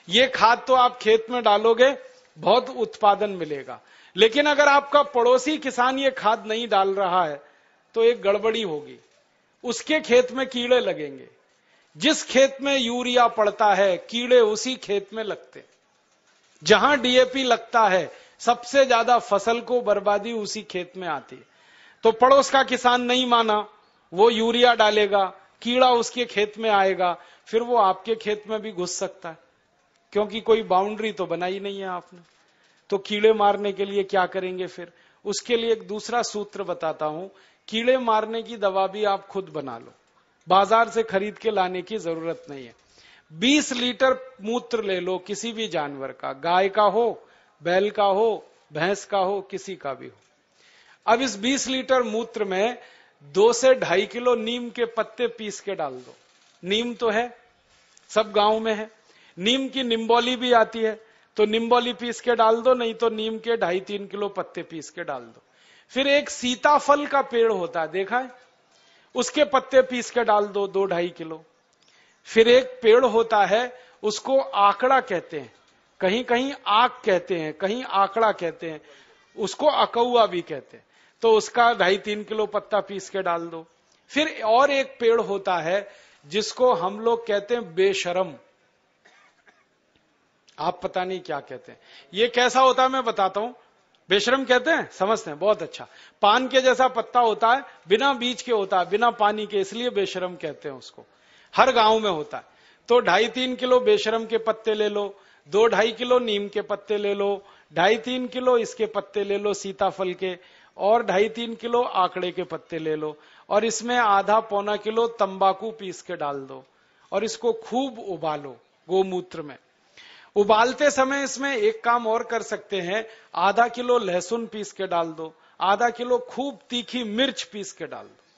ये खाद तो आप खेत में डालोगे, बहुत उत्पादन मिलेगा। लेकिन अगर आपका पड़ोसी किसान ये खाद नहीं डाल रहा है तो एक गड़बड़ी होगी, उसके खेत में कीड़े लगेंगे। जिस खेत में यूरिया पड़ता है कीड़े उसी खेत में लगते हैं। जहां डीएपी लगता है सबसे ज्यादा फसल को बर्बादी उसी खेत में आती है। तो पड़ोस का किसान नहीं माना, वो यूरिया डालेगा, कीड़ा उसके खेत में आएगा, फिर वो आपके खेत में भी घुस सकता है, क्योंकि कोई बाउंड्री तो बनाई नहीं है आपने। तो कीड़े मारने के लिए क्या करेंगे फिर? उसके लिए एक दूसरा सूत्र बताता हूं। कीड़े मारने की दवा भी आप खुद बना लो, बाजार से खरीद के लाने की जरूरत नहीं है। 20 लीटर मूत्र ले लो किसी भी जानवर का, गाय का हो, बैल का हो, भैंस का हो, किसी का भी हो। अब इस 20 लीटर मूत्र में 2 से 2.5 किलो नीम के पत्ते पीस के डाल दो। नीम तो है, सब गांव में है। नीम की निम्बोली भी आती है, तो निम्बोली पीस के डाल दो, नहीं तो नीम के 2.5-3 किलो पत्ते पीस के डाल दो। फिर एक सीताफल का पेड़ होता है, देखा है, उसके पत्ते पीस के डाल दो 2-2.5 किलो। फिर एक पेड़ होता है, उसको आकड़ा कहते हैं, कहीं कहीं आक कहते हैं, कहीं आकड़ा कहते हैं, उसको अकौआ भी कहते हैं, तो उसका 2.5-3 किलो पत्ता पीस के डाल दो। फिर और एक पेड़ होता है जिसको हम लोग कहते हैं बेशरम, आप पता नहीं क्या कहते हैं। ये कैसा होता है मैं बताता हूं। बेशरम कहते हैं, समझते हैं, बहुत अच्छा। पान के जैसा पत्ता होता है, बिना बीज के होता है, बिना पानी के, इसलिए बेशरम कहते हैं उसको। हर गांव में होता है। तो 2.5-3 किलो बेशरम के पत्ते ले लो, 2-2.5 किलो नीम के पत्ते ले लो, 2.5-3 किलो इसके पत्ते ले लो सीताफल के, और 2.5-3 किलो आंकड़े के पत्ते ले लो, और इसमें आधा-पौना किलो तंबाकू पीस के डाल दो, और इसको खूब उबालो गोमूत्र में। उबालते समय इसमें एक काम और कर सकते हैं, आधा किलो लहसुन पीस के डाल दो, आधा किलो खूब तीखी मिर्च पीस के डाल दो,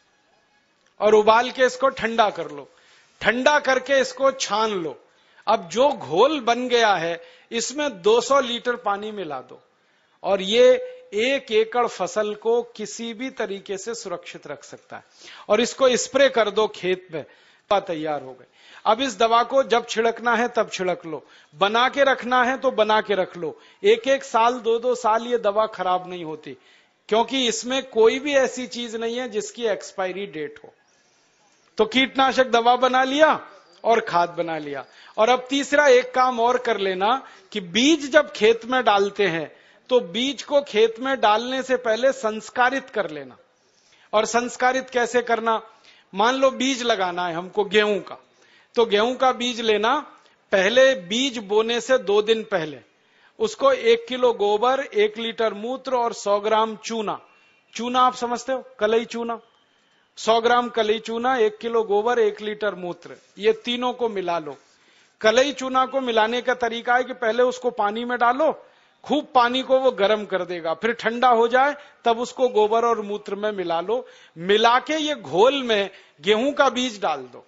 और उबाल के इसको ठंडा कर लो। ठंडा करके इसको छान लो। अब जो घोल बन गया है इसमें 200 लीटर पानी मिला दो, और ये 1 एकड़ फसल को किसी भी तरीके से सुरक्षित रख सकता है। और इसको स्प्रे कर दो खेत में, तैयार हो गए। अब इस दवा को जब छिड़कना है तब छिड़क लो, बना के रखना है तो बना के रख लो। 1-1 साल 2-2 साल ये दवा खराब नहीं होती, क्योंकि इसमें कोई भी ऐसी चीज नहीं है जिसकी एक्सपायरी डेट हो। तो कीटनाशक दवा बना लिया और खाद बना लिया। और अब तीसरा एक काम और कर लेना कि बीज जब खेत में डालते हैं तो बीज को खेत में डालने से पहले संस्कारित कर लेना। और संस्कारित कैसे करना? मान लो बीज लगाना है हमको गेहूं का, तो गेहूं का बीज लेना, पहले बीज बोने से 2 दिन पहले उसको 1 किलो गोबर, 1 लीटर मूत्र और 100 ग्राम चूना, चूना आप समझते हो, कलई चूना, 100 ग्राम कलई चूना, 1 किलो गोबर, 1 लीटर मूत्र, ये तीनों को मिला लो। कलई चूना को मिलाने का तरीका है कि पहले उसको पानी में डालो, खूब पानी को वो गर्म कर देगा, फिर ठंडा हो जाए तब उसको गोबर और मूत्र में मिला लो। मिला के ये घोल में गेहूं का बीज डाल दो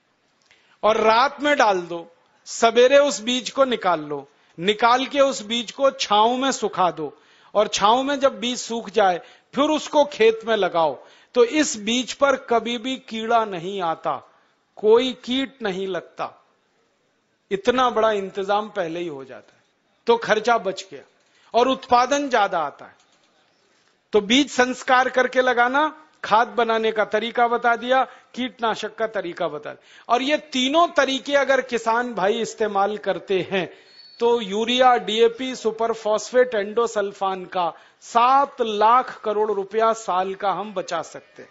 और रात में डाल दो। सवेरे उस बीज को निकाल लो, निकाल के उस बीज को छांव में सुखा दो, और छांव में जब बीज सूख जाए फिर उसको खेत में लगाओ। तो इस बीज पर कभी भी कीड़ा नहीं आता, कोई कीट नहीं लगता, इतना बड़ा इंतजाम पहले ही हो जाता है, तो खर्चा बच गया और उत्पादन ज्यादा आता है। तो बीज संस्कार करके लगाना, खाद बनाने का तरीका बता दिया, कीटनाशक का तरीका बता दिया। और ये तीनों तरीके अगर किसान भाई इस्तेमाल करते हैं तो urea, DAP, super phosphate, endosulfan का 7 लाख करोड़ रुपया साल का हम बचा सकते हैं।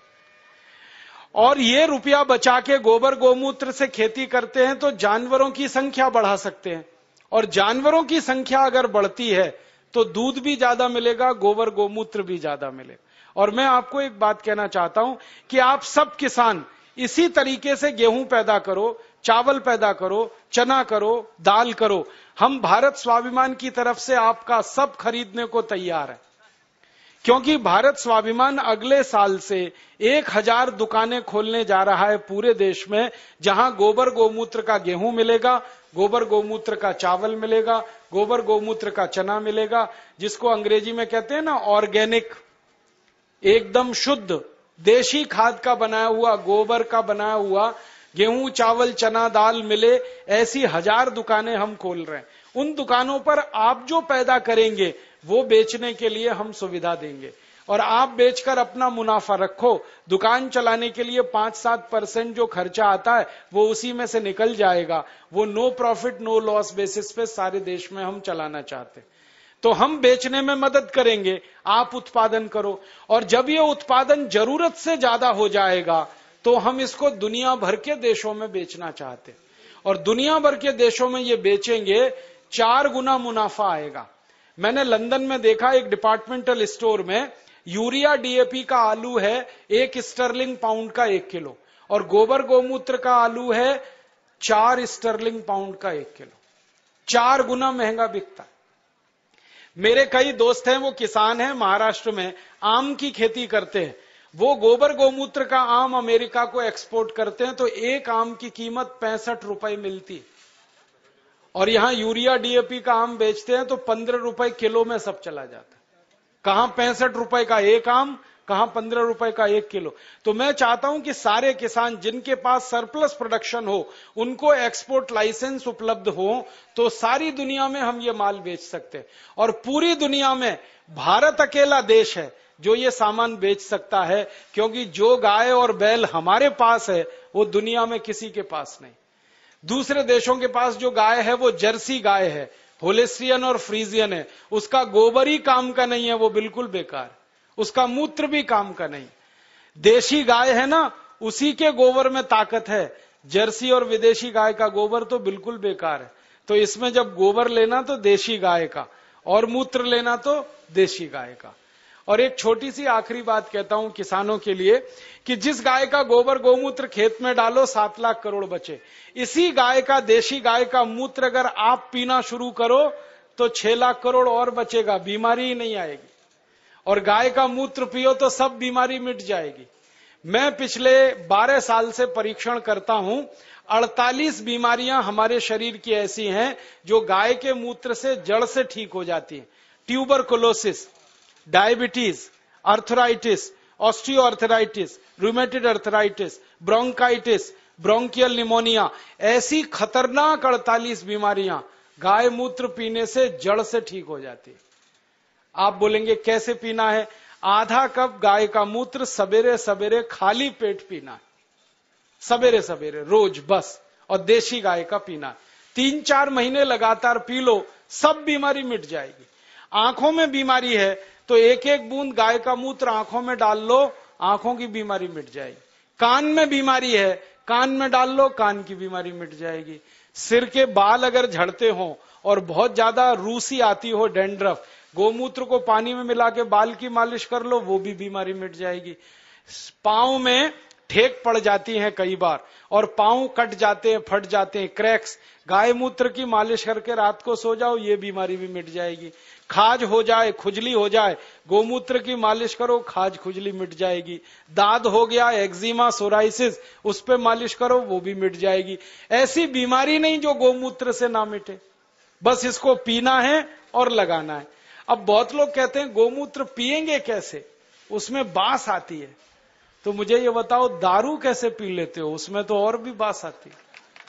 और ये रुपया बचा के गोबर गोमूत्र से खेती करते हैं तो जानवरों की संख्या बढ़ा सकते हैं, और जानवरों की संख्या अगर बढ़ती है तो दूध भी ज्यादा मिलेगा, गोबर गोमूत्र भी ज्यादा मिलेगा। और मैं आपको एक बात कहना चाहता हूं कि आप सब किसान इसी तरीके से गेहूं पैदा करो, चावल पैदा करो, चना करो, दाल करो। हम भारत स्वाभिमान की तरफ से आपका सब खरीदने को तैयार है, क्योंकि भारत स्वाभिमान अगले साल से 1000 दुकानें खोलने जा रहा है पूरे देश में, जहां गोबर गोमूत्र का गेहूं मिलेगा, गोबर गोमूत्र का चावल मिलेगा, गोबर गोमूत्र का चना मिलेगा, जिसको अंग्रेजी में कहते हैं ना ऑर्गेनिक, एकदम शुद्ध देशी खाद का बनाया हुआ, गोबर का बनाया हुआ गेहूं चावल चना दाल मिले, ऐसी 1000 दुकानें हम खोल रहे हैं। उन दुकानों पर आप जो पैदा करेंगे वो बेचने के लिए हम सुविधा देंगे, और आप बेचकर अपना मुनाफा रखो। दुकान चलाने के लिए 5-7% जो खर्चा आता है वो उसी में से निकल जाएगा। वो no profit no loss basis पे सारे देश में हम चलाना चाहते हैं। तो हम बेचने में मदद करेंगे, आप उत्पादन करो। और जब ये उत्पादन जरूरत से ज्यादा हो जाएगा तो हम इसको दुनिया भर के देशों में बेचना चाहते हैं, और दुनिया भर के देशों में ये बेचेंगे, 4 गुना मुनाफा आएगा। मैंने लंदन में देखा, एक डिपार्टमेंटल स्टोर में यूरिया डीएपी का आलू है 1 स्टर्लिंग पाउंड का 1 किलो, और गोबर गोमूत्र का आलू है 4 स्टर्लिंग पाउंड का 1 किलो। 4 गुना महंगा बिकता है। मेरे कई दोस्त हैं, वो किसान हैं, महाराष्ट्र में आम की खेती करते हैं। वो गोबर गोमूत्र का आम अमेरिका को एक्सपोर्ट करते हैं, तो एक आम की कीमत 65 रुपए मिलती है, और यहां यूरिया डीएपी का आम बेचते हैं तो 15 रुपए किलो में सब चला जाता है। कहां 65 रुपए का एक आम, कहां 15 रुपए का 1 किलो। तो मैं चाहता हूं कि सारे किसान जिनके पास सरप्लस प्रोडक्शन हो, उनको एक्सपोर्ट लाइसेंस उपलब्ध हो, तो सारी दुनिया में हम ये माल बेच सकते हैं। और पूरी दुनिया में भारत अकेला देश है जो ये सामान बेच सकता है, क्योंकि जो गाय और बैल हमारे पास है वो दुनिया में किसी के पास नहीं। दूसरे देशों के पास जो गाय है वो जर्सी गाय है, होलेस्ट्रियन और फ्रीजियन है, उसका गोबर ही काम का नहीं है, वो बिल्कुल बेकार, उसका मूत्र भी काम का नहीं। देशी गाय है ना, उसी के गोबर में ताकत है। जर्सी और विदेशी गाय का गोबर तो बिल्कुल बेकार है। तो इसमें जब गोबर लेना तो देशी गाय का, और मूत्र लेना तो देशी गाय का। और एक छोटी सी आखिरी बात कहता हूं किसानों के लिए, कि जिस गाय का गोबर गोमूत्र खेत में डालो 7 लाख करोड़ बचे, इसी गाय का, देशी गाय का मूत्र अगर आप पीना शुरू करो तो 6 लाख करोड़ और बचेगा, बीमारी ही नहीं आएगी। और गाय का मूत्र पियो तो सब बीमारी मिट जाएगी। मैं पिछले 12 साल से परीक्षण करता हूं, 48 बीमारियां हमारे शरीर की ऐसी हैं जो गाय के मूत्र से जड़ से ठीक हो जाती हैं। Tuberculosis, diabetes, arthritis, osteoarthritis, rheumatoid arthritis, bronchitis, bronchial pneumonia, ऐसी खतरनाक 48 बीमारियां गाय मूत्र पीने से जड़ से ठीक हो जाती है। आप बोलेंगे कैसे पीना है? आधा कप गाय का मूत्र सवेरे सवेरे खाली पेट पीना है, सवेरे सवेरे रोज बस, और देशी गाय का पीना है। 3-4 महीने लगातार पी लो, सब बीमारी मिट जाएगी। आंखों में बीमारी है तो 1-1 बूंद गाय का मूत्र आंखों में डाल लो, आंखों की बीमारी मिट जाएगी। कान में बीमारी है, कान में डाल लो, कान की बीमारी मिट जाएगी। सिर के बाल अगर झड़ते हो और बहुत ज्यादा रूसी आती हो, डैंड्रफ, गोमूत्र को पानी में मिला के बाल की मालिश कर लो, वो भी बीमारी मिट जाएगी। पांव में ठेक पड़ जाती है कई बार, और पांव कट जाते हैं, फट जाते हैं, क्रैक्स, गाय मूत्र की मालिश करके रात को सो जाओ, ये बीमारी भी मिट जाएगी। खाज हो जाए, खुजली हो जाए, गोमूत्र की मालिश करो, खाज खुजली मिट जाएगी। दाद हो गया, एक्जिमा, सोराइसिस, उस पे मालिश करो, वो भी मिट जाएगी। ऐसी बीमारी नहीं जो गोमूत्र से ना मिटे, बस इसको पीना है और लगाना है। अब बहुत लोग कहते हैं गोमूत्र पिएंगे कैसे, उसमें बास आती है। तो मुझे ये बताओ, दारू कैसे पी लेते हो? उसमें तो और भी बास आती है।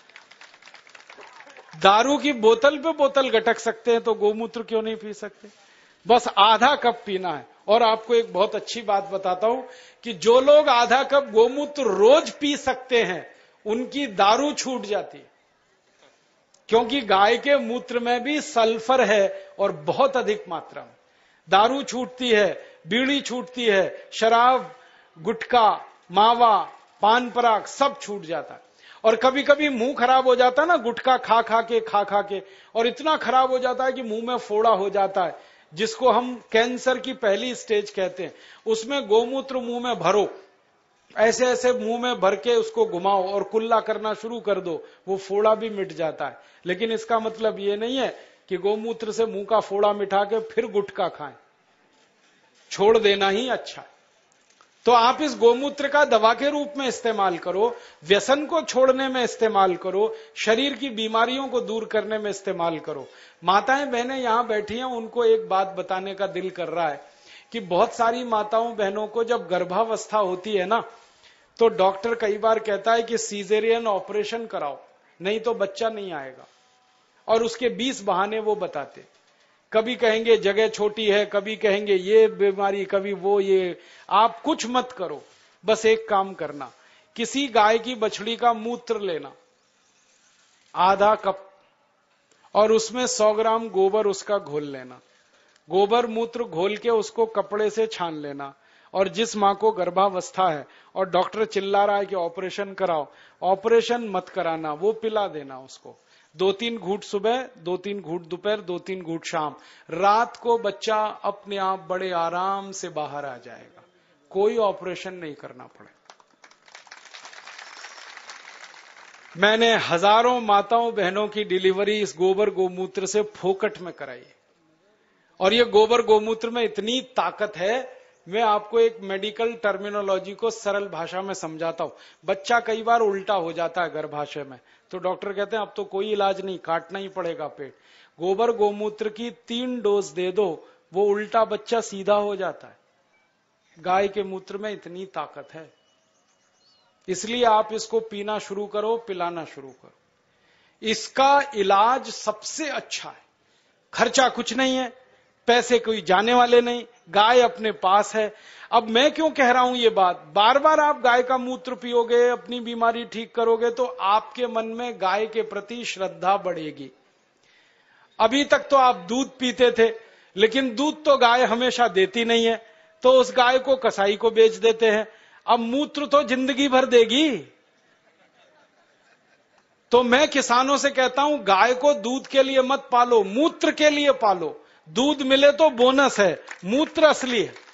दारू की बोतल पे बोतल गटक सकते हैं, तो गोमूत्र क्यों नहीं पी सकते? बस आधा कप पीना है। और आपको एक बहुत अच्छी बात बताता हूं कि जो लोग आधा कप गोमूत्र रोज पी सकते हैं, उनकी दारू छूट जाती है, क्योंकि गाय के मूत्र में भी सल्फर है और बहुत अधिक मात्रा में। दारू छूटती है, बीड़ी छूटती है, शराब, गुटखा, मावा, पान पराग सब छूट जाता है। और कभी कभी मुंह खराब हो जाता है ना, गुटखा खा खा के, और इतना खराब हो जाता है कि मुंह में फोड़ा हो जाता है, जिसको हम कैंसर की पहली स्टेज कहते हैं। उसमें गोमूत्र मुंह में भरो, ऐसे ऐसे मुंह में भर के उसको घुमाओ और कुल्ला करना शुरू कर दो, वो फोड़ा भी मिट जाता है। लेकिन इसका मतलब ये नहीं है कि गोमूत्र से मुंह का फोड़ा मिटा के फिर गुटखा खाएं, छोड़ देना ही अच्छा। तो आप इस गोमूत्र का दवा के रूप में इस्तेमाल करो, व्यसन को छोड़ने में इस्तेमाल करो, शरीर की बीमारियों को दूर करने में इस्तेमाल करो। माताएं बहनें यहां बैठी हैं, उनको एक बात बताने का दिल कर रहा है कि बहुत सारी माताओं बहनों को जब गर्भावस्था होती है ना, तो डॉक्टर कई बार कहता है कि सीजेरियन ऑपरेशन कराओ, नहीं तो बच्चा नहीं आएगा। और उसके 20 बहाने वो बताते, कभी कहेंगे जगह छोटी है, कभी कहेंगे ये बीमारी, कभी वो ये। आप कुछ मत करो, बस एक काम करना, किसी गाय की बछड़ी का मूत्र लेना आधा कप, और उसमें 100 ग्राम गोबर उसका घोल लेना। गोबर मूत्र घोल के उसको कपड़े से छान लेना। और जिस मां को गर्भावस्था है और डॉक्टर चिल्ला रहा है कि ऑपरेशन कराओ, ऑपरेशन मत कराना, वो पिला देना उसको। 2-3 घूंट सुबह, 2-3 घूंट दोपहर, 2-3 घूंट शाम। रात को बच्चा अपने आप बड़े आराम से बाहर आ जाएगा, कोई ऑपरेशन नहीं करना पड़े। मैंने हजारों माताओं बहनों की डिलीवरी इस गोबर गोमूत्र से फोकट में कराई। और ये गोबर गोमूत्र में इतनी ताकत है, मैं आपको एक मेडिकल टर्मिनोलॉजी को सरल भाषा में समझाता हूं। बच्चा कई बार उल्टा हो जाता है गर्भाशय में, तो डॉक्टर कहते हैं अब तो कोई इलाज नहीं, काटना ही पड़ेगा पेट। गोबर गोमूत्र की 3 डोज दे दो, वो उल्टा बच्चा सीधा हो जाता है। गाय के मूत्र में इतनी ताकत है, इसलिए आप इसको पीना शुरू करो, पिलाना शुरू करो। इसका इलाज सबसे अच्छा है, खर्चा कुछ नहीं है, पैसे कोई जाने वाले नहीं, गाय अपने पास है। अब मैं क्यों कह रहा हूं ये बात, बार बार आप गाय का मूत्र पियोगे, अपनी बीमारी ठीक करोगे, तो आपके मन में गाय के प्रति श्रद्धा बढ़ेगी। अभी तक तो आप दूध पीते थे, लेकिन दूध तो गाय हमेशा देती नहीं है, तो उस गाय को कसाई को बेच देते हैं। अब मूत्र तो जिंदगी भर देगी। तो मैं किसानों से कहता हूं, गाय को दूध के लिए मत पालो, मूत्र के लिए पालो। दूध मिले तो बोनस है, मूत्र असली है।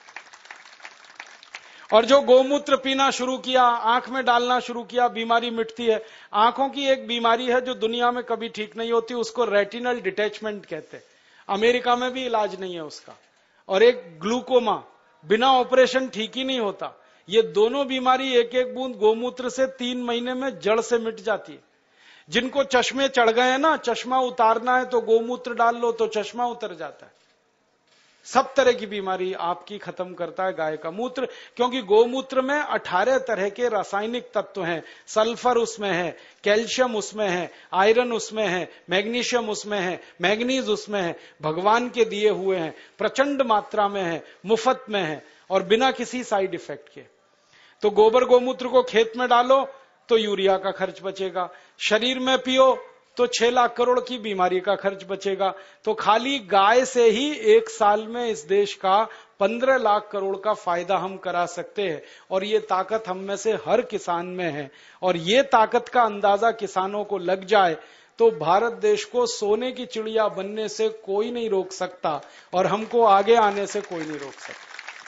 और जो गोमूत्र पीना शुरू किया, आंख में डालना शुरू किया, बीमारी मिटती है। आंखों की एक बीमारी है जो दुनिया में कभी ठीक नहीं होती, उसको रेटिनल डिटैचमेंट कहते हैं। अमेरिका में भी इलाज नहीं है उसका। और एक ग्लूकोमा, बिना ऑपरेशन ठीक ही नहीं होता। ये दोनों बीमारी एक एक बूंद गोमूत्र से 3 महीने में जड़ से मिट जाती है। जिनको चश्मे चढ़ गए हैं ना, चश्मा उतारना है तो गोमूत्र डाल लो तो चश्मा उतर जाता है। सब तरह की बीमारी आपकी खत्म करता है गाय का मूत्र, क्योंकि गोमूत्र में 18 तरह के रासायनिक तत्व हैं। सल्फर उसमें है, कैल्शियम उसमें है, आयरन उसमें है, मैग्नीशियम उसमें है, मैग्नीज उसमें है, भगवान के दिए हुए हैं, प्रचंड मात्रा में है, मुफ्त में है और बिना किसी साइड इफेक्ट के। तो गोबर गोमूत्र को खेत में डालो तो यूरिया का खर्च बचेगा, शरीर में पियो तो 6 लाख करोड़ की बीमारी का खर्च बचेगा। तो खाली गाय से ही 1 साल में इस देश का 15 लाख करोड़ का फायदा हम करा सकते हैं। और ये ताकत हम में से हर किसान में है। और ये ताकत का अंदाजा किसानों को लग जाए तो भारत देश को सोने की चिड़िया बनने से कोई नहीं रोक सकता और हमको आगे आने से कोई नहीं रोक सकता।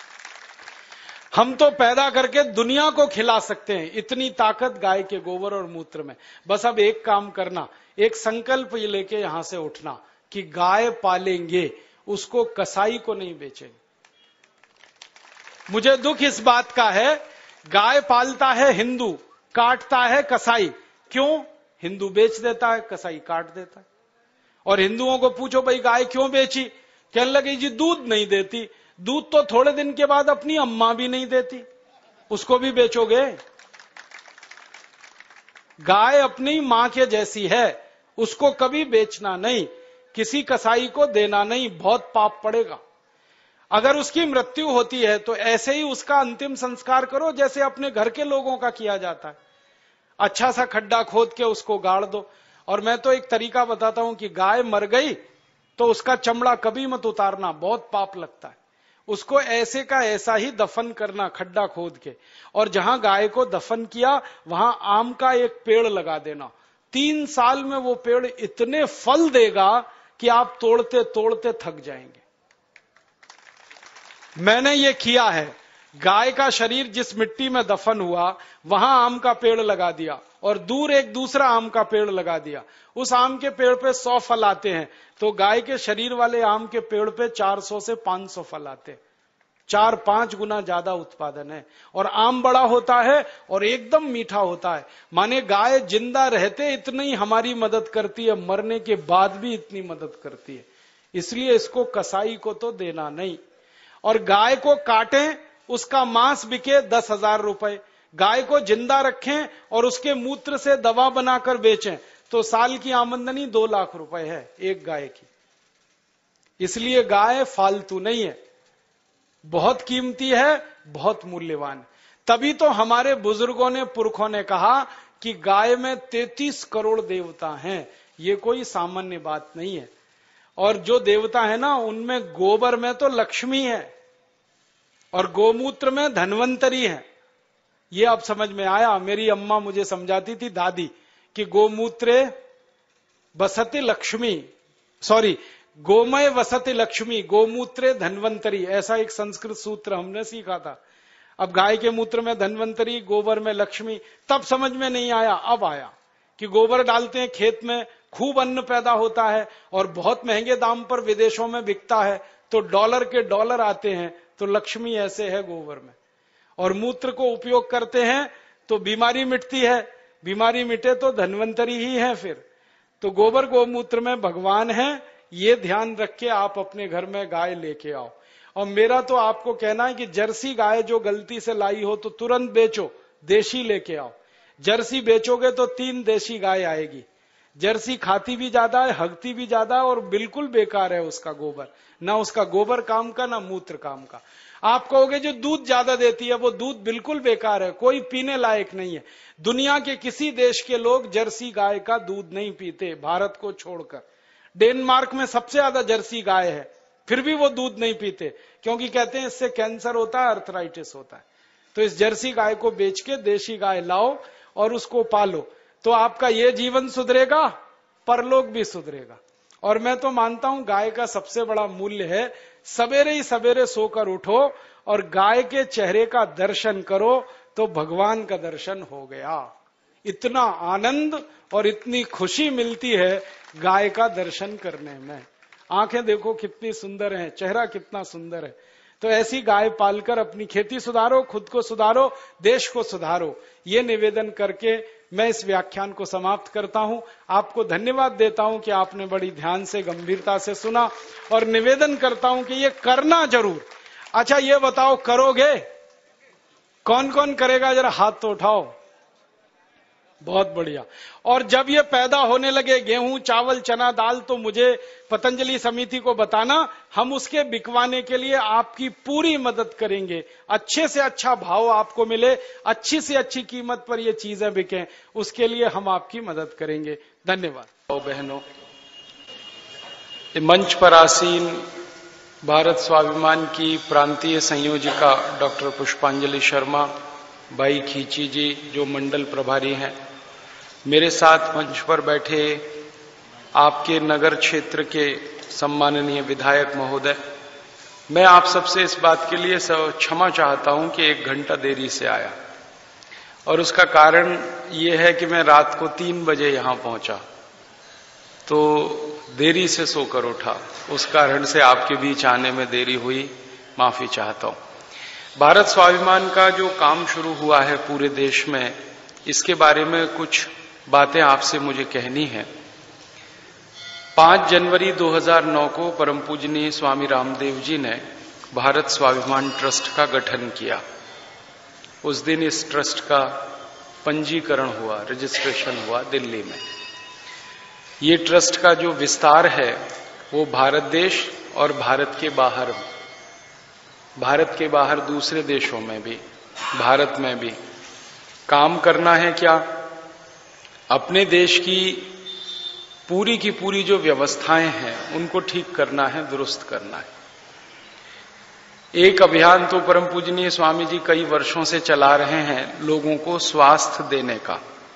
हम तो पैदा करके दुनिया को खिला सकते हैं, इतनी ताकत गाय के गोबर और मूत्र में। बस अब एक काम करना, एक संकल्प ये लेके यहां से उठना कि गाय पालेंगे, उसको कसाई को नहीं बेचेंगे। मुझे दुख इस बात का है, गाय पालता है हिंदू, काटता है कसाई। क्यों? हिंदू बेच देता है, कसाई काट देता है। और हिंदुओं को पूछो भाई गाय क्यों बेची, कहने लगे जी दूध नहीं देती। दूध तो थोड़े दिन के बाद अपनी अम्मा भी नहीं देती, उसको भी बेचोगे? गाय अपनी मां के जैसी है, उसको कभी बेचना नहीं, किसी कसाई को देना नहीं, बहुत पाप पड़ेगा। अगर उसकी मृत्यु होती है तो ऐसे ही उसका अंतिम संस्कार करो जैसे अपने घर के लोगों का किया जाता है। अच्छा सा खड्डा खोद के उसको गाड़ दो। और मैं तो एक तरीका बताता हूं कि गाय मर गई तो उसका चमड़ा कभी मत उतारना, बहुत पाप लगता है। उसको ऐसे का ऐसा ही दफन करना, खड्डा खोद के। और जहां गाय को दफन किया वहां आम का एक पेड़ लगा देना। 3 साल में वो पेड़ इतने फल देगा कि आप तोड़ते तोड़ते थक जाएंगे। मैंने ये किया है, गाय का शरीर जिस मिट्टी में दफन हुआ वहां आम का पेड़ लगा दिया और दूर एक दूसरा आम का पेड़ लगा दिया। उस आम के पेड़ पे 100 फल आते हैं, तो गाय के शरीर वाले आम के पेड़ पे 400 से 500 फल आते हैं। 4-5 गुना ज्यादा उत्पादन है। और आम बड़ा होता है और एकदम मीठा होता है। माने गाय जिंदा रहते इतनी हमारी मदद करती है, मरने के बाद भी इतनी मदद करती है। इसलिए इसको कसाई को तो देना नहीं। और गाय को काटें, उसका मांस बिके 10,000 रुपए, गाय को जिंदा रखें और उसके मूत्र से दवा बनाकर बेचें तो साल की आमदनी 2 लाख रुपए है एक गाय की। इसलिए गाय फालतू नहीं है, बहुत कीमती है, बहुत मूल्यवान। तभी तो हमारे बुजुर्गों ने, पुरखों ने कहा कि गाय में 33 करोड़ देवता हैं। ये कोई सामान्य बात नहीं है। और जो देवता है ना, उनमें गोबर में तो लक्ष्मी है और गोमूत्र में धन्वंतरी है। ये अब समझ में आया। मेरी अम्मा मुझे समझाती थी, दादी, कि गोमूत्रे वसति लक्ष्मी, सॉरी, गोमय वसति लक्ष्मी, गोमूत्रे धन्वंतरी, ऐसा एक संस्कृत सूत्र हमने सीखा था। अब गाय के मूत्र में धन्वंतरी, गोबर में लक्ष्मी, तब समझ में नहीं आया, अब आया कि गोबर डालते हैं खेत में, खूब अन्न पैदा होता है और बहुत महंगे दाम पर विदेशों में बिकता है, तो डॉलर के डॉलर आते हैं, तो लक्ष्मी ऐसे है गोबर में। और मूत्र को उपयोग करते हैं तो बीमारी मिटती है, बीमारी मिटे तो धन्वंतरी ही है फिर। तो गोबर गोमूत्र में भगवान है, ये ध्यान रख के आप अपने घर में गाय लेके आओ। और मेरा तो आपको कहना है कि जर्सी गाय जो गलती से लाई हो तो तुरंत बेचो, देशी लेके आओ। जर्सी बेचोगे तो 3 देशी गाय आएगी। जर्सी खाती भी ज्यादा है, हगती भी ज्यादा है और बिल्कुल बेकार है उसका गोबर, ना उसका गोबर काम का, ना मूत्र काम का। आप कहोगे जो दूध ज्यादा देती है, वो दूध बिल्कुल बेकार है, कोई पीने लायक नहीं है। दुनिया के किसी देश के लोग जर्सी गाय का दूध नहीं पीते, भारत को छोड़कर। डेनमार्क में सबसे ज्यादा जर्सी गाय है, फिर भी वो दूध नहीं पीते, क्योंकि कहते हैं इससे कैंसर होता है, अर्थराइटिस होता है। तो इस जर्सी गाय को बेच के देशी गाय लाओ और उसको पालो, तो आपका ये जीवन सुधरेगा, परलोक भी सुधरेगा। और मैं तो मानता हूं गाय का सबसे बड़ा मूल्य है, सवेरे ही सवेरे सोकर उठो और गाय के चेहरे का दर्शन करो तो भगवान का दर्शन हो गया। इतना आनंद और इतनी खुशी मिलती है गाय का दर्शन करने में। आंखें देखो कितनी सुंदर हैं, चेहरा कितना सुंदर है। तो ऐसी गाय पालकर अपनी खेती सुधारो, खुद को सुधारो, देश को सुधारो। ये निवेदन करके मैं इस व्याख्यान को समाप्त करता हूं। आपको धन्यवाद देता हूं कि आपने बड़ी ध्यान से, गंभीरता से सुना, और निवेदन करता हूं कि ये करना जरूर। अच्छा ये बताओ, करोगे? कौन कौन करेगा, जरा हाथ तो उठाओ। बहुत बढ़िया। और जब ये पैदा होने लगे गेहूं, चावल, चना, दाल, तो मुझे पतंजलि समिति को बताना, हम उसके बिकवाने के लिए आपकी पूरी मदद करेंगे। अच्छे से अच्छा भाव आपको मिले, अच्छी से अच्छी कीमत पर ये चीजें बिकें, उसके लिए हम आपकी मदद करेंगे। धन्यवाद। बहनों, मंच पर आसीन भारत स्वाभिमान की प्रांतीय संयोजिका डॉक्टर पुष्पांजलि शर्मा, भाई खींची जी जो मंडल प्रभारी हैं, मेरे साथ मंच पर बैठे आपके नगर क्षेत्र के सम्माननीय विधायक महोदय, मैं आप सबसे इस बात के लिए क्षमा चाहता हूं कि 1 घंटा देरी से आया। और उसका कारण ये है कि मैं रात को 3 बजे यहां पहुंचा, तो देरी से सोकर उठा, उस कारण से आपके बीच आने में देरी हुई, माफी चाहता हूं। भारत स्वाभिमान का जो काम शुरू हुआ है पूरे देश में, इसके बारे में कुछ बातें आपसे मुझे कहनी है। 5 जनवरी 2009 को परम पूजनीय स्वामी रामदेव जी ने भारत स्वाभिमान ट्रस्ट का गठन किया। उस दिन इस ट्रस्ट का पंजीकरण हुआ, रजिस्ट्रेशन हुआ दिल्ली में। ये ट्रस्ट का जो विस्तार है वो भारत देश और भारत के बाहर दूसरे देशों में भी, भारत में भी काम करना है। क्या? अपने देश की पूरी जो व्यवस्थाएं हैं उनको ठीक करना है, दुरुस्त करना है। एक अभियान तो परम पूजनीय स्वामी जी कई वर्षों से चला रहे हैं, लोगों को स्वास्थ्य देने का,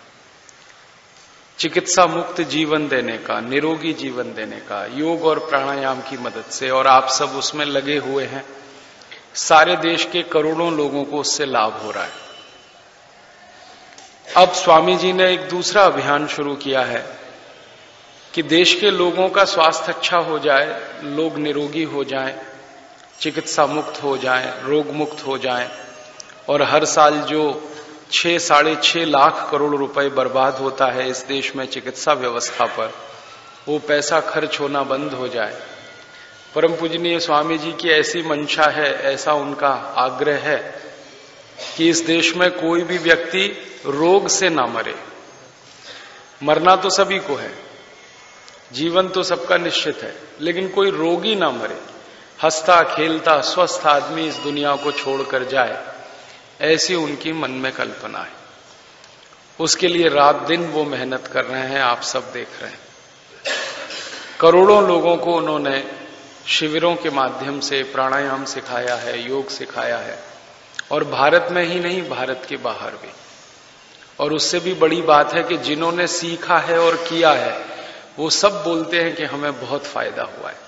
चिकित्सा मुक्त जीवन देने का, निरोगी जीवन देने का, योग और प्राणायाम की मदद से, और आप सब उसमें लगे हुए हैं। सारे देश के करोड़ों लोगों को उससे लाभ हो रहा है। अब स्वामी जी ने एक दूसरा अभियान शुरू किया है कि देश के लोगों का स्वास्थ्य अच्छा हो जाए, लोग निरोगी हो जाएं, चिकित्सा मुक्त हो जाएं, रोग मुक्त हो जाएं, और हर साल जो 6-6.5 लाख करोड़ रुपए बर्बाद होता है इस देश में चिकित्सा व्यवस्था पर, वो पैसा खर्च होना बंद हो जाए। परम पूजनीय स्वामी जी की ऐसी मंशा है, ऐसा उनका आग्रह है कि इस देश में कोई भी व्यक्ति रोग से ना मरे। मरना तो सभी को है, जीवन तो सबका निश्चित है, लेकिन कोई रोगी ना मरे, हंसता खेलता स्वस्थ आदमी इस दुनिया को छोड़कर जाए, ऐसी उनकी मन में कल्पना है। उसके लिए रात दिन वो मेहनत कर रहे हैं, आप सब देख रहे हैं। करोड़ों लोगों को उन्होंने शिविरों के माध्यम से प्राणायाम सिखाया है, योग सिखाया है, और भारत में ही नहीं, भारत के बाहर भी। और उससे भी बड़ी बात है कि जिन्होंने सीखा है और किया है, वो सब बोलते हैं कि हमें बहुत फायदा हुआ है।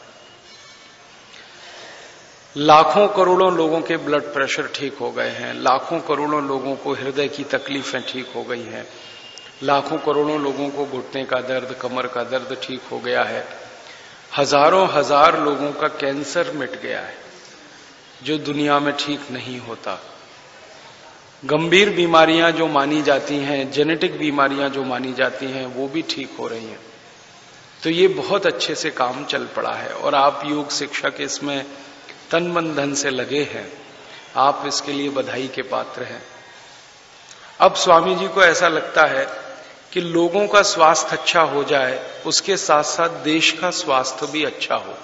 लाखों करोड़ों लोगों के ब्लड प्रेशर ठीक हो गए हैं, लाखों करोड़ों लोगों को हृदय की तकलीफें ठीक हो गई हैं, लाखों करोड़ों लोगों को घुटने का दर्द, कमर का दर्द ठीक हो गया है, हजारों हजार लोगों का कैंसर मिट गया है जो दुनिया में ठीक नहीं होता। गंभीर बीमारियां जो मानी जाती हैं, जेनेटिक बीमारियां जो मानी जाती हैं, वो भी ठीक हो रही हैं। तो ये बहुत अच्छे से काम चल पड़ा है और आप योग शिक्षक इसमें तन मन धन से लगे हैं, आप इसके लिए बधाई के पात्र हैं। अब स्वामी जी को ऐसा लगता है कि लोगों का स्वास्थ्य अच्छा हो जाए, उसके साथ साथ देश का स्वास्थ्य भी अच्छा हो।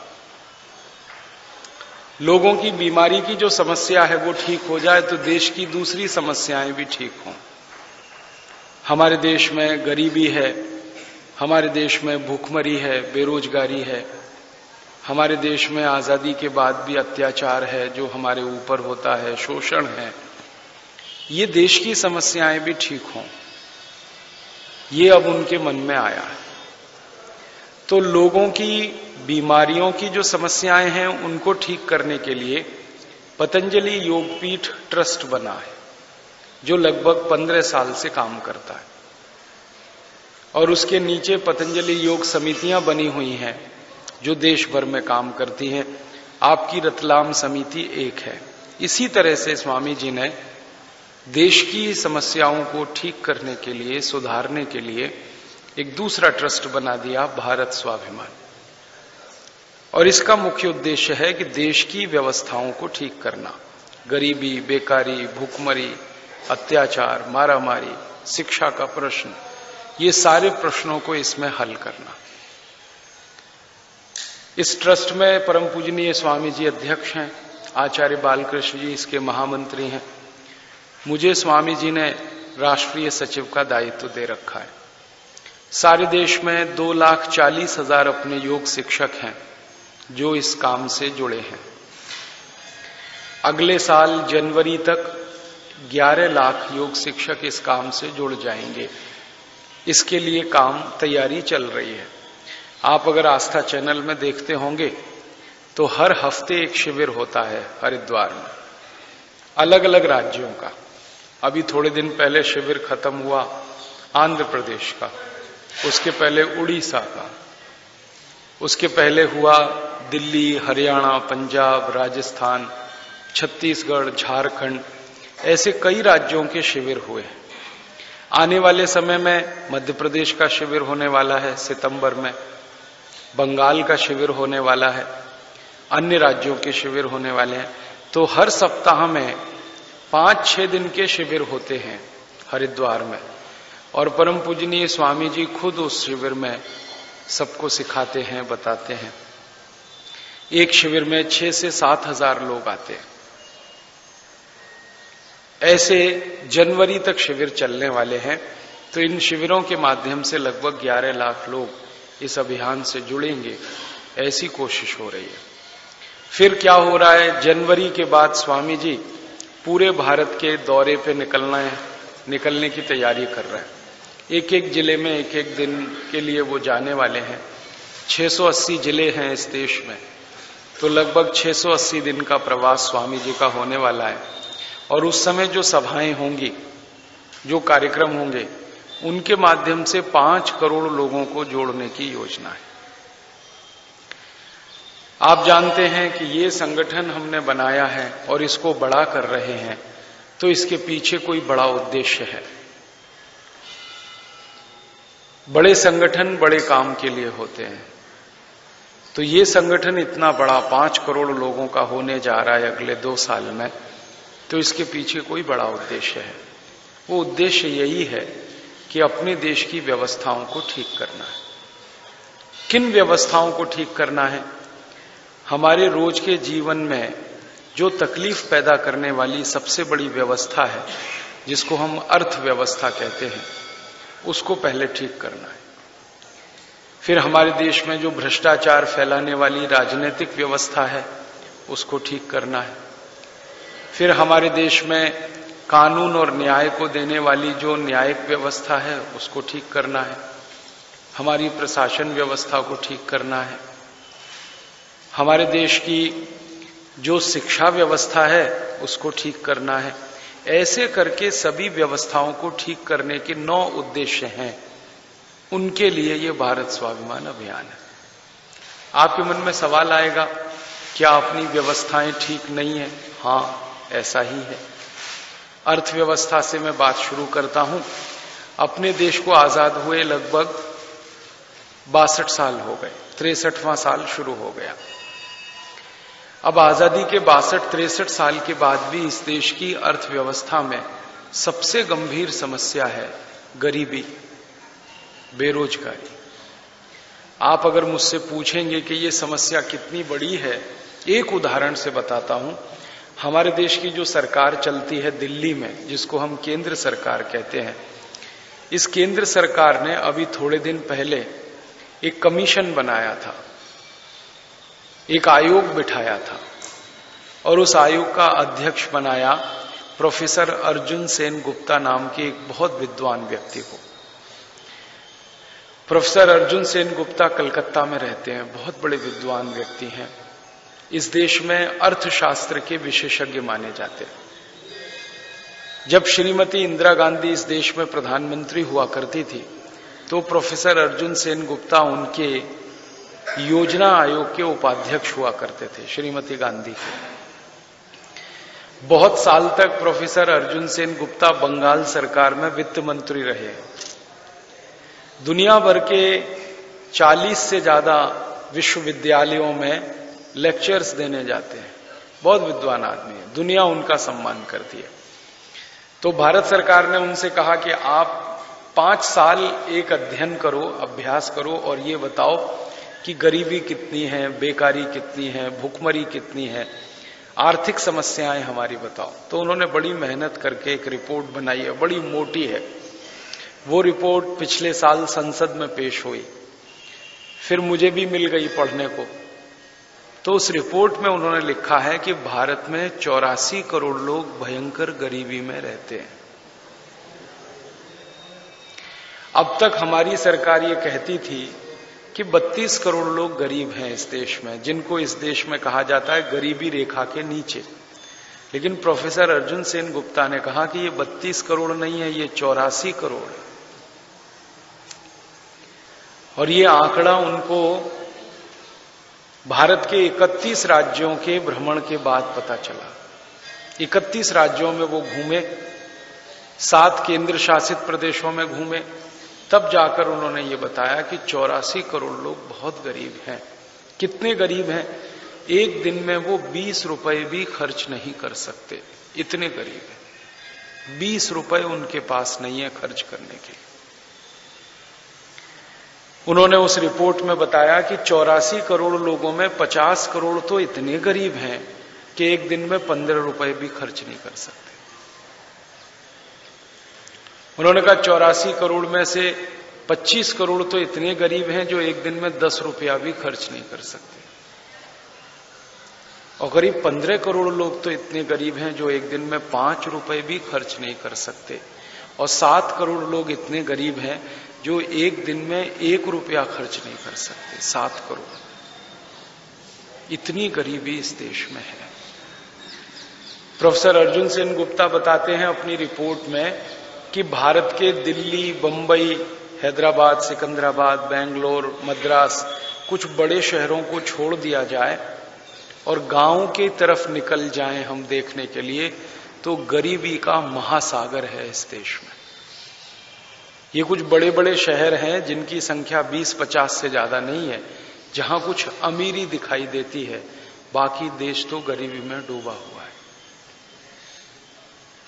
लोगों की बीमारी की जो समस्या है वो ठीक हो जाए तो देश की दूसरी समस्याएं भी ठीक हों। हमारे देश में गरीबी है, हमारे देश में भूखमरी है, बेरोजगारी है, हमारे देश में आजादी के बाद भी अत्याचार है जो हमारे ऊपर होता है, शोषण है। ये देश की समस्याएं भी ठीक हों, ये अब उनके मन में आया है। तो लोगों की बीमारियों की जो समस्याएं हैं उनको ठीक करने के लिए पतंजलि योगपीठ ट्रस्ट बना है, जो लगभग 15 साल से काम करता है। और उसके नीचे पतंजलि योग समितियां बनी हुई हैं जो देश भर में काम करती हैं। आपकी रतलाम समिति एक है। इसी तरह से स्वामी जी ने देश की समस्याओं को ठीक करने के लिए, सुधारने के लिए एक दूसरा ट्रस्ट बना दिया, भारत स्वाभिमान। और इसका मुख्य उद्देश्य है कि देश की व्यवस्थाओं को ठीक करना, गरीबी, बेकारी, भूखमरी, अत्याचार, मारामारी, शिक्षा का प्रश्न, ये सारे प्रश्नों को इसमें हल करना। इस ट्रस्ट में परम पूजनीय स्वामी जी अध्यक्ष हैं, आचार्य बालकृष्ण जी इसके महामंत्री हैं। मुझे स्वामी जी ने राष्ट्रीय सचिव का दायित्व दे रखा है। सारे देश में 2,40,000 अपने योग शिक्षक हैं जो इस काम से जुड़े हैं। अगले साल जनवरी तक 11 लाख योग शिक्षक इस काम से जुड़ जाएंगे। इसके लिए काम तैयारी चल रही है। आप अगर आस्था चैनल में देखते होंगे तो हर हफ्ते एक शिविर होता है हरिद्वार में, अलग अलग राज्यों का। अभी थोड़े दिन पहले शिविर खत्म हुआ आंध्र प्रदेश का, उसके पहले उड़ीसा का, उसके पहले हुआ दिल्ली, हरियाणा, पंजाब, राजस्थान, छत्तीसगढ़, झारखंड, ऐसे कई राज्यों के शिविर हुए। आने वाले समय में मध्य प्रदेश का शिविर होने वाला है सितंबर में, बंगाल का शिविर होने वाला है, अन्य राज्यों के शिविर होने वाले हैं। तो हर सप्ताह में 5-6 दिन के शिविर होते हैं हरिद्वार में, और परम पूजनीय स्वामी जी खुद उस शिविर में सबको सिखाते हैं, बताते हैं। एक शिविर में 6 से 7 हजार लोग आते हैं। ऐसे जनवरी तक शिविर चलने वाले हैं। तो इन शिविरों के माध्यम से लगभग 11 लाख लोग इस अभियान से जुड़ेंगे, ऐसी कोशिश हो रही है। फिर क्या हो रहा है, जनवरी के बाद स्वामी जी पूरे भारत के दौरे पे निकलने की तैयारी कर रहे हैं। एक एक जिले में एक एक दिन के लिए वो जाने वाले हैं। 680 जिले हैं इस देश में, तो लगभग 680 दिन का प्रवास स्वामी जी का होने वाला है। और उस समय जो सभाएं होंगी, जो कार्यक्रम होंगे, उनके माध्यम से 5 करोड़ लोगों को जोड़ने की योजना है। आप जानते हैं कि ये संगठन हमने बनाया है और इसको बड़ा कर रहे हैं, तो इसके पीछे कोई बड़ा उद्देश्य है। बड़े संगठन बड़े काम के लिए होते हैं। तो ये संगठन इतना बड़ा 5 करोड़ लोगों का होने जा रहा है अगले 2 साल में, तो इसके पीछे कोई बड़ा उद्देश्य है। वो उद्देश्य यही है कि अपने देश की व्यवस्थाओं को ठीक करना है। किन व्यवस्थाओं को ठीक करना है? हमारे रोज के जीवन में जो तकलीफ पैदा करने वाली सबसे बड़ी व्यवस्था है, जिसको हम अर्थव्यवस्था कहते हैं, उसको पहले ठीक करना है। फिर हमारे देश में जो भ्रष्टाचार फैलाने वाली राजनीतिक व्यवस्था है, उसको ठीक करना है। फिर हमारे देश में कानून और न्याय को देने वाली जो न्यायिक व्यवस्था है, उसको ठीक करना है। हमारी प्रशासन व्यवस्था को ठीक करना है। हमारे देश की जो शिक्षा व्यवस्था है, उसको ठीक करना है। ऐसे करके सभी व्यवस्थाओं को ठीक करने के 9 उद्देश्य हैं। उनके लिए ये भारत स्वाभिमान अभियान है। आपके मन में सवाल आएगा, क्या अपनी व्यवस्थाएं ठीक नहीं है? हाँ, ऐसा ही है। अर्थव्यवस्था से मैं बात शुरू करता हूं। अपने देश को आजाद हुए लगभग 62 साल हो गए, 63वां साल शुरू हो गया। अब आजादी के 62-63 साल के बाद भी इस देश की अर्थव्यवस्था में सबसे गंभीर समस्या है गरीबी, बेरोजगारी। आप अगर मुझसे पूछेंगे कि ये समस्या कितनी बड़ी है, एक उदाहरण से बताता हूं। हमारे देश की जो सरकार चलती है दिल्ली में, जिसको हम केंद्र सरकार कहते हैं, इस केंद्र सरकार ने अभी थोड़े दिन पहले एक कमीशन बनाया था, एक आयोग बिठाया था, और उस आयोग का अध्यक्ष बनाया प्रोफेसर अर्जुन सेन गुप्ता नाम के एक बहुत विद्वान व्यक्ति को। प्रोफेसर अर्जुन सेन गुप्ता कलकत्ता में रहते हैं, बहुत बड़े विद्वान व्यक्ति हैं। इस देश में अर्थशास्त्र के विशेषज्ञ माने जाते हैं। जब श्रीमती इंदिरा गांधी इस देश में प्रधानमंत्री हुआ करती थी, तो प्रोफेसर अर्जुन सेन गुप्ता उनके योजना आयोग के उपाध्यक्ष हुआ करते थे, श्रीमती गांधी के। बहुत साल तक प्रोफेसर अर्जुन सेन गुप्ता बंगाल सरकार में वित्त मंत्री रहे। दुनिया भर के 40 से ज्यादा विश्वविद्यालयों में लेक्चर्स देने जाते हैं। बहुत विद्वान आदमी है, दुनिया उनका सम्मान करती है। तो भारत सरकार ने उनसे कहा कि आप 5 साल एक अध्ययन करो, अभ्यास करो, और ये बताओ कि गरीबी कितनी है, बेकारी कितनी है, भुखमरी कितनी है, आर्थिक समस्याएं हमारी बताओ। तो उन्होंने बड़ी मेहनत करके एक रिपोर्ट बनाई है, बड़ी मोटी है। वो रिपोर्ट पिछले साल संसद में पेश हुई, फिर मुझे भी मिल गई पढ़ने को। तो उस रिपोर्ट में उन्होंने लिखा है कि भारत में 84 करोड़ लोग भयंकर गरीबी में रहते हैं। अब तक हमारी सरकार ये कहती थी कि 32 करोड़ लोग गरीब हैं इस देश में, जिनको इस देश में कहा जाता है गरीबी रेखा के नीचे। लेकिन प्रोफेसर अर्जुन सेन गुप्ता ने कहा कि ये 32 करोड़ नहीं है, ये 84 करोड़ है। और ये आंकड़ा उनको भारत के 31 राज्यों के भ्रमण के बाद पता चला। 31 राज्यों में वो घूमे, 7 केंद्र शासित प्रदेशों में घूमे, तब जाकर उन्होंने ये बताया कि 84 करोड़ लोग बहुत गरीब हैं। कितने गरीब हैं? एक दिन में वो 20 रुपए भी खर्च नहीं कर सकते, इतने गरीब हैं। 20 रुपए उनके पास नहीं है खर्च करने के। उन्होंने उस रिपोर्ट में बताया कि 84 करोड़ लोगों में 50 करोड़ तो इतने गरीब हैं कि एक दिन में 15 रुपए भी खर्च नहीं कर सकते। उन्होंने कहा 84 करोड़ में से 25 करोड़ तो इतने गरीब हैं जो एक दिन में 10 रुपया भी खर्च नहीं कर सकते, और करीब 15 करोड़ लोग तो इतने गरीब हैं जो एक दिन में 5 रुपए भी खर्च नहीं कर सकते, और 7 करोड़ लोग इतने गरीब हैं जो एक दिन में 1 रुपया खर्च नहीं कर सकते। 7 करोड़, इतनी गरीबी इस देश में है। प्रोफेसर अर्जुन सेन गुप्ता बताते हैं अपनी रिपोर्ट में कि भारत के दिल्ली, बंबई, हैदराबाद, सिकंदराबाद, बेंगलोर, मद्रास, कुछ बड़े शहरों को छोड़ दिया जाए और गांव की तरफ निकल जाएं हम देखने के लिए, तो गरीबी का महासागर है इस देश में। ये कुछ बड़े बड़े शहर हैं जिनकी संख्या 20-50 से ज्यादा नहीं है, जहां कुछ अमीरी दिखाई देती है, बाकी देश तो गरीबी में डूबा हुआ है।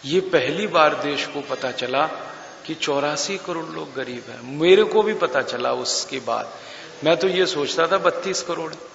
ये पहली बार देश को पता चला कि 84 करोड़ लोग गरीब हैं। मेरे को भी पता चला उसके बाद। मैं तो ये सोचता था 32 करोड़ है।